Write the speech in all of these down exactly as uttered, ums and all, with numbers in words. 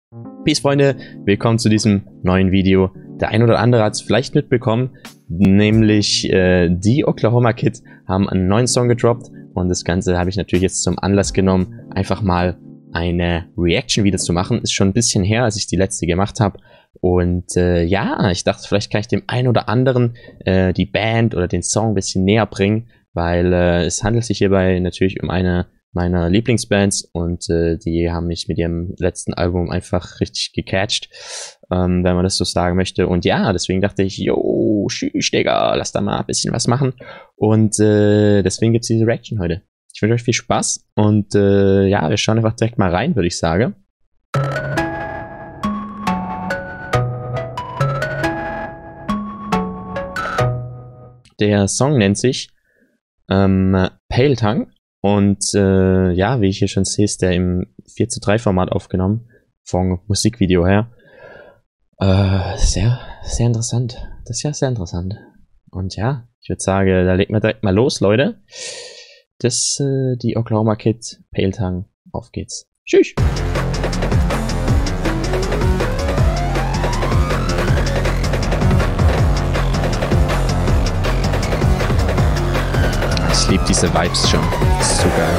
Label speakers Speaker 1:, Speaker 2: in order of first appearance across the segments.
Speaker 1: Peace, Freunde, willkommen zu diesem neuen Video. Der ein oder andere hat es vielleicht mitbekommen, nämlich äh, die Oklahoma Kids haben einen neuen Song gedroppt und das Ganze habe ich natürlich jetzt zum Anlass genommen, einfach mal eine Reaction wieder zu machen. Ist schon ein bisschen her, als ich die letzte gemacht habe. Und äh, ja, ich dachte, vielleicht kann ich dem einen oder anderen äh, die Band oder den Song ein bisschen näher bringen, weil äh, es handelt sich hierbei natürlich um eine meiner Lieblingsbands und äh, die haben mich mit ihrem letzten Album einfach richtig gecatcht, ähm, wenn man das so sagen möchte. Und ja, deswegen dachte ich, yo, tschüss, Digga, lass da mal ein bisschen was machen. Und äh, deswegen gibt's diese Reaction heute. Ich wünsche euch viel Spaß und äh, ja, wir schauen einfach direkt mal rein, würde ich sagen. Der Song nennt sich ähm, Pale Tongue. Und äh, ja, wie ich hier schon sehe, ist der im vier zu drei Format aufgenommen, vom Musikvideo her. Äh, sehr, sehr interessant. Das ist ja sehr interessant. Und ja, ich würde sagen, da legen wir direkt mal los, Leute. Das, äh, die Oklahoma Kids, Pale Tongue, auf geht's. Tschüss! Ich liebe diese Vibes schon. Das ist so geil.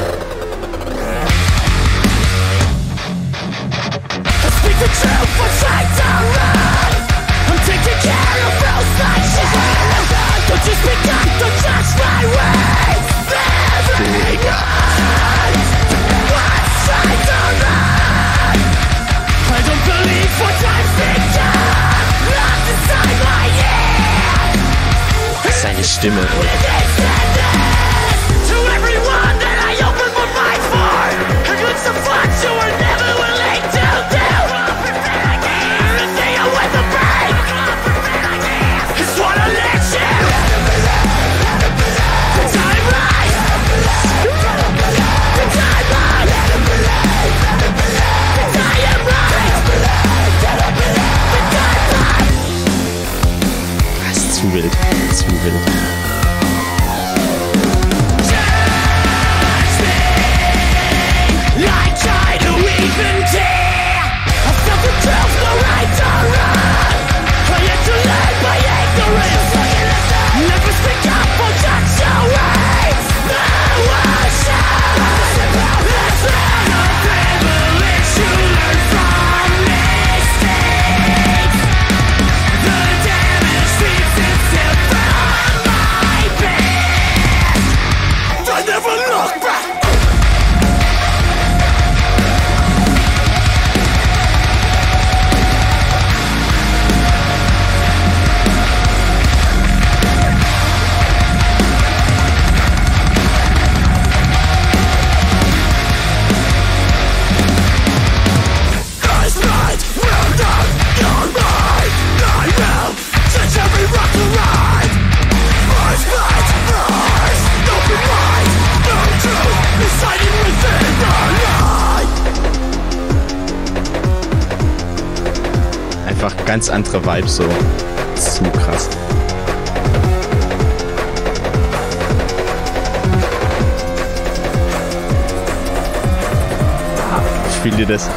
Speaker 1: Seine Stimme, oder? Zu wild, zu wild. Einfach ganz andere Vibes, so zu krass. Ich fühle dir das.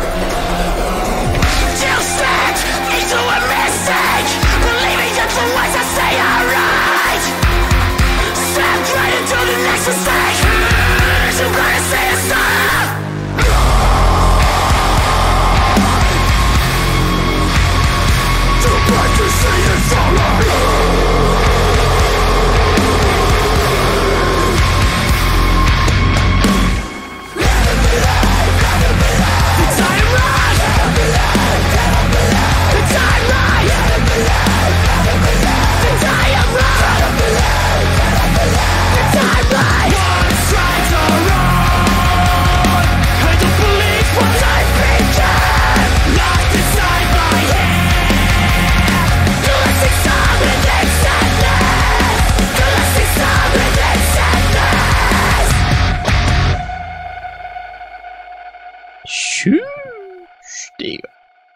Speaker 1: Digga.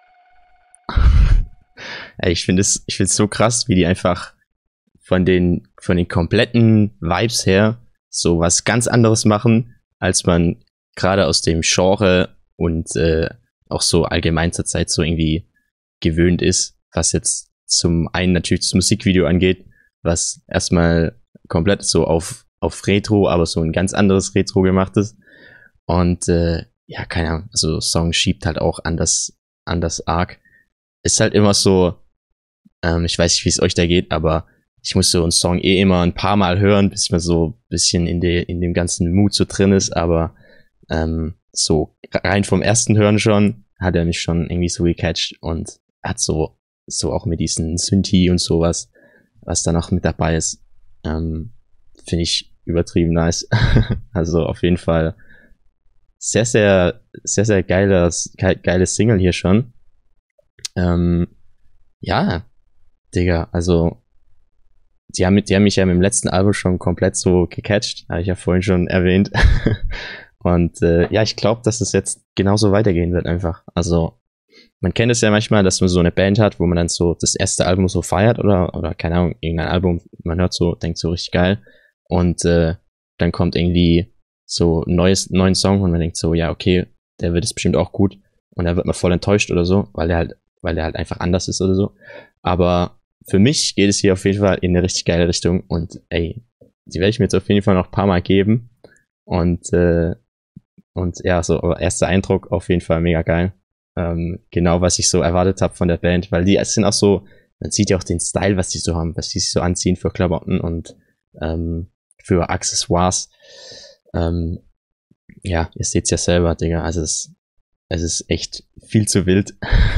Speaker 1: Ich finde es, ich finde es so krass, wie die einfach von den, von den kompletten Vibes her so was ganz anderes machen, als man gerade aus dem Genre und äh, auch so allgemein zur Zeit so irgendwie gewöhnt ist, was jetzt zum einen natürlich das Musikvideo angeht, was erstmal komplett so auf, auf Retro, aber so ein ganz anderes Retro gemacht ist. Und äh, ja, keine Ahnung, also Song schiebt halt auch an das, an das Arc. Ist halt immer so, ähm, ich weiß nicht, wie es euch da geht, aber ich muss so einen Song eh immer ein paar Mal hören, bis man so ein bisschen in, de, in dem ganzen Mood so drin ist, aber ähm, so rein vom ersten Hören schon hat er mich schon irgendwie so gecatcht und hat so, so auch mit diesen Synthi und sowas, was da noch mit dabei ist, ähm, finde ich übertrieben nice. Also auf jeden Fall sehr, sehr, sehr, sehr geiles, geiles Single hier schon. Ähm, ja, Digga, also die haben, die haben mich ja mit dem letzten Album schon komplett so gecatcht, habe ich ja vorhin schon erwähnt. Und äh, ja, ich glaube, dass es jetzt genauso weitergehen wird einfach. Also man kennt es ja manchmal, dass man so eine Band hat, wo man dann so das erste Album so feiert oder, oder keine Ahnung, irgendein Album, man hört so, denkt so richtig geil und äh, dann kommt irgendwie so ein neues, neuen Song und man denkt so, ja, okay, der wird es bestimmt auch gut und da wird man voll enttäuscht oder so, weil der halt, weil der halt einfach anders ist oder so. Aber für mich geht es hier auf jeden Fall in eine richtig geile Richtung und ey, die werde ich mir jetzt auf jeden Fall noch ein paar Mal geben und äh, und ja, so erster Eindruck auf jeden Fall mega geil. Ähm, genau, was ich so erwartet habe von der Band, weil die sind auch so, man sieht ja auch den Style, was die so haben, was die sich so anziehen für Klamotten und ähm, für Accessoires. Ähm, ja, ihr seht's ja selber, Digga, also es, es ist echt viel zu wild.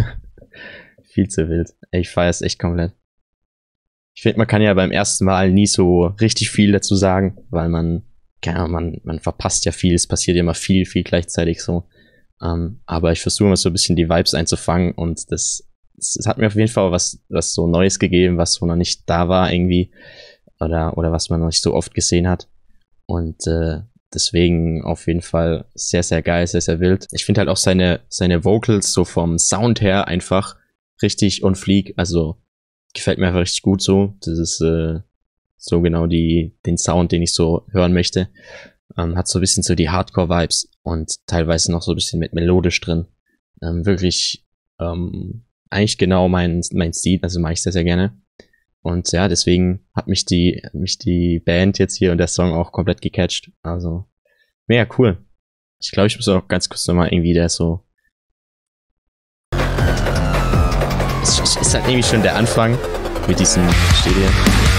Speaker 1: Viel zu wild. Ich feiere es echt komplett. Ich finde, man kann ja beim ersten Mal nie so richtig viel dazu sagen, weil man, keine Ahnung, man, man verpasst ja viel, es passiert ja immer viel, viel gleichzeitig so. Um, aber ich versuche mal so ein bisschen die Vibes einzufangen und das, das, das hat mir auf jeden Fall was, was so Neues gegeben, was so noch nicht da war irgendwie oder, oder was man noch nicht so oft gesehen hat und äh, deswegen auf jeden Fall sehr, sehr geil, sehr, sehr wild. Ich finde halt auch seine, seine Vocals so vom Sound her einfach richtig on fleek, also gefällt mir einfach richtig gut so. Das ist äh, so genau die, den Sound, den ich so hören möchte. Ähm, hat so ein bisschen so die Hardcore-Vibes und teilweise noch so ein bisschen mit melodisch drin. Ähm, wirklich ähm, eigentlich genau mein, mein Stil, also mache ich sehr, sehr gerne. Und ja, deswegen hat mich die, hat mich die Band jetzt hier und der Song auch komplett gecatcht. Also mega cool. Ich glaube, ich muss auch ganz kurz nochmal irgendwie der so... Es ist halt irgendwie schon der Anfang mit diesem... Steht hier.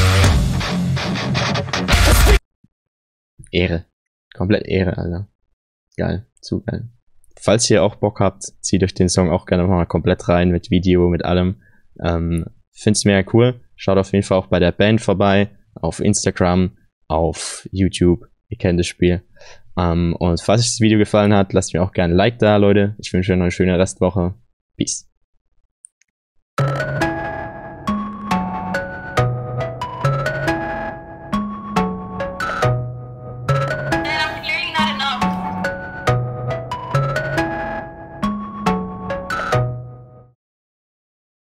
Speaker 1: Ehre. Komplett Ehre, Alter. Geil, zu geil. Falls ihr auch Bock habt, zieht euch den Song auch gerne mal komplett rein, mit Video, mit allem. Ähm, find's mega cool. Schaut auf jeden Fall auch bei der Band vorbei, auf Instagram, auf YouTube. Ihr kennt das Spiel. Ähm, und falls euch das Video gefallen hat, lasst mir auch gerne ein Like da, Leute. Ich wünsche euch noch eine schöne Restwoche. Peace.